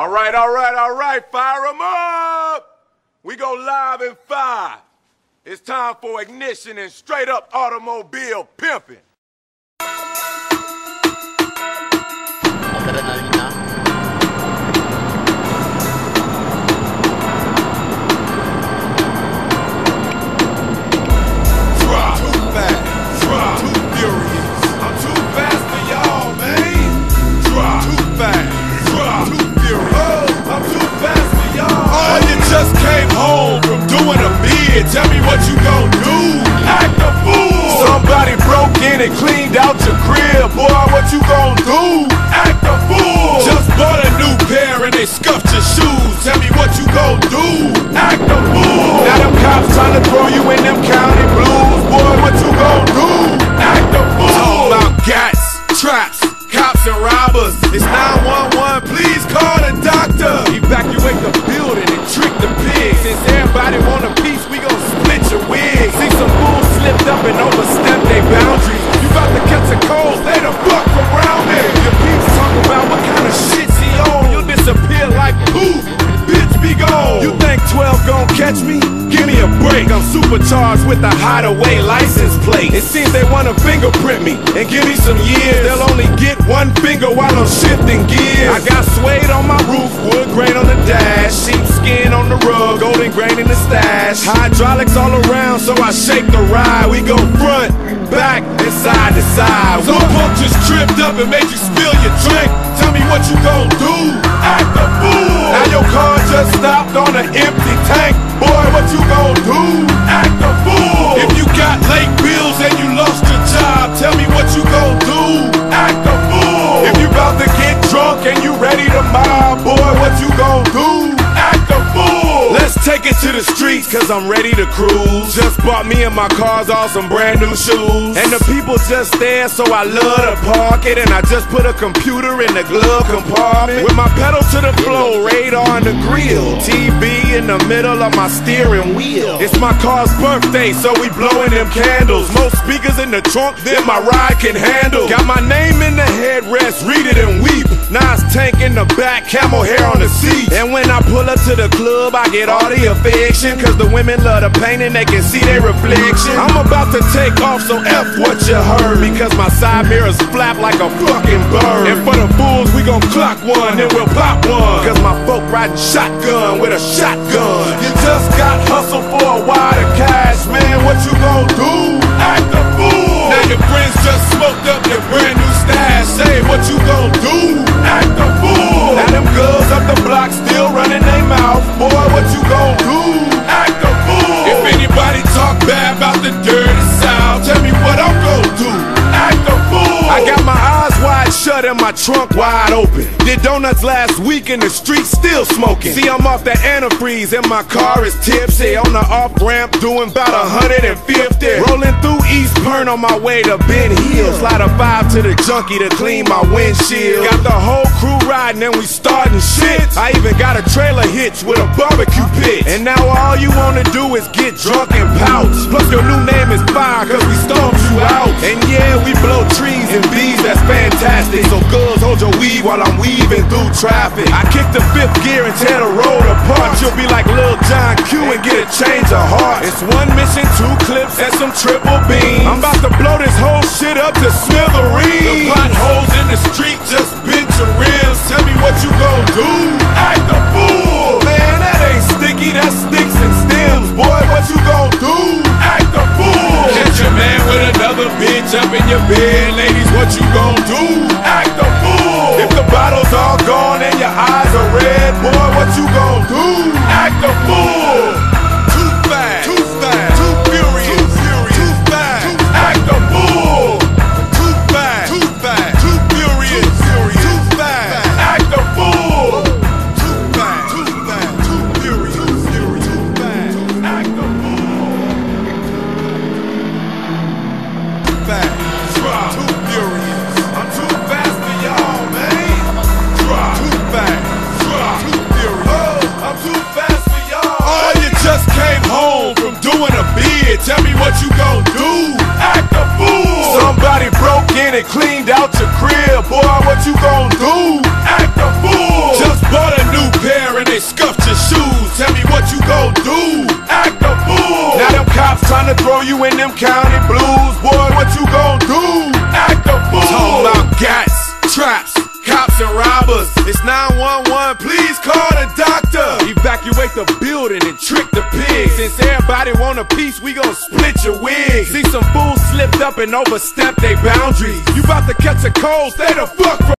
All right, fire 'em up! We go live in 5. It's time for ignition and straight up automobile pimping. Just came home from doing a bid. Tell me what you gon' do. Act a fool. Somebody broke in and cleaned out your crib. Boy, what you gon' do? Act a fool. Just bought a new pair and they scuffed your shoes. Tell me what you gon' do. Act a fool. Now them cops trying to throw you in them county blues. Boy, what you gon' do? Act a fool. Talk about gats, traps, cops and robbers. It's 911, please call the doctor. Evacuate the building and trick the pigs. Since everybody want a piece, we gon' split your wigs. See some fools slipped up and overstepped their boundaries. You about to catch a cold, stay the fuck around me. Your peeps talk about what kind of shit's he on. You'll disappear like poof, bitch be gone. You think 12 gon' catch me? Give me a break. I'm supercharged with a hideaway license plate. It seems they wanna fingerprint me and give me some years. They'll only get one finger while I'm shifting gears. I got suede on my roof, wood grain on the dash, sheepskin on the rug, golden grain in the stash. Hydraulics all around, so I shake the ride. We go front, back, and side to side. Some punk just tripped up and made you spill your drink. Tell me what you gon' do. Act a fool. Now your car just stopped on an empty tank. Boy, what you gon' do? Act a fool. If you got late bills and you lost your job, tell me what you gon' do. Act a fool. If you about to get drunk and you ready to mob, boy, what you gon' do? Act a fool. Let's take it to the streets, cause I'm ready to cruise. Just bought me and my cars all some brand new shoes. And the people just there, so I love to park it. And I just put a computer in the glove compartment. With my pedal to the floor, radar on the grill, TV in the middle of my steering wheel. It's my car's birthday, so we blowing them candles. Most speakers in the trunk than my ride can handle. Got my name in the headrest, read it and weep. Nas tank in the back, camel hair on the seat. And when I pull up to the club, I get all the affection, cause the women love the paint and they can see their reflection. I'm about to take off, so F what you heard, because my side mirrors flap like a fucking bird. And for the fools, we gon' clock one, then we'll pop one, cause my folk riding shotgun with a shotgun. You just got hustled for a wad of cash, man, what you gon' do? Act a fool. Now your friends just smoked up your brand new stash. Say what you gon' do? Act a fool. Now them girls up the block still running their mouth. Boy, what you gon' do? Act a fool. If anybody talk bad about the dirty South, tell me what I'm gon' do. Act a fool. I got my eyes wide shut and my trunk wide open. Did donuts last week in the street, still smoking. See, I'm off that antifreeze and my car is tipsy. On the off-ramp doing about 150. Rolling through East Pern on my way to Ben Hill. Slide a 5 to the junkie to clean my windshield. Got the whole crew riding and we starting shit. I even got a trailer hitch with a barbecue pit. And now all you wanna do is get drunk and pout. Plus your new name is Fire, cause we stomped you out. And yeah, we blow trees and bees, that's fantastic. So girls, hold your weed while I'm weaving through traffic. I kick the 5th gear and tear the road apart. You'll be like Lil John Q and get a change of heart. It's 1 mission, 2 clips, and some triple beams. I'm about to blow this whole shit up to smithereens. The potholes in the street just bent your rims. Tell me what you gon' do? Act a fool. Man, that ain't sticky, that's sticks and stems. Boy, what you gon' do? Act a fool. Catch your man with another bitch up in your bed. Ladies, what you gon' do? Act a fool. If the bottle's all gone and your eyes are red, boy, what you gon' do? Act a fool. Too fast, too fast, too furious, too fast. Act a fool. Too tryna throw you in them county blues. Boy, what you gon' do? Act a fool. Talking about gats, traps, cops and robbers. It's 911, please call the doctor. Evacuate the building and trick the pigs. Since everybody want a piece, we gon' split your wig. See some fools slipped up and overstepped their boundaries. You bout to catch a cold, stay the fuck from